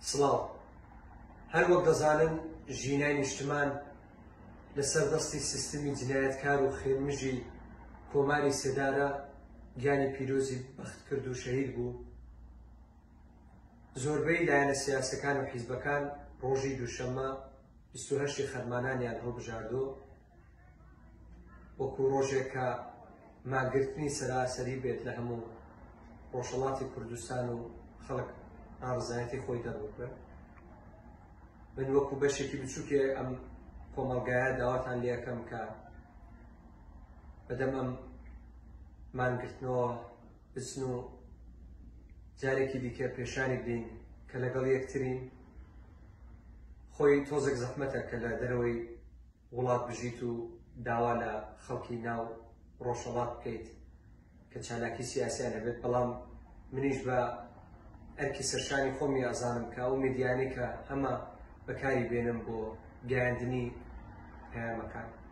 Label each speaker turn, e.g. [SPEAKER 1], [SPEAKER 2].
[SPEAKER 1] سڵاو هەر وەک دەزانن ژینای نیشتمان لەسەر دەستی سیستمی جنایەتکار و خێرمژی کۆماری سێدارە گیانی پیرۆزی بەخت کرد و شەهید بوو. زۆربەی لایەنە سیاسەکان و حیزبەکان ڕۆژی دووشەممە 28 خەرمانانیان هەڵبژاردۆ وەکو ڕۆژێک کە ماگرتنی سەراسەری بێت لە هەموو ڕۆژهەڵاتی کوردستان و خەڵک ئارزانەتی خۆی دەڕووکرد. من وەکو بەشێکی بچووکێ ئەم کۆمەڵگایە داواتان لێ یەکەم کە بەدەم ئەم مانگرتنەوە بچن و جارێکی دیکە پێشانی بدەین کە لەگەڵ یەکترین. خۆی تۆزێک زەحمەتە کە لە دەرەوەی وڵات بژیت و داوا لە خەڵکی ناو ڕۆژهەڵات بکەیت کە چالاکی سیاسیان هەبێت، بەڵام منیش بە ئەرکی سەرشانی خۆمی ئازانم کە ئەو میدیانەی کە هەمە بەکاری بێنم بۆ گەیاندنی پەیامەکان.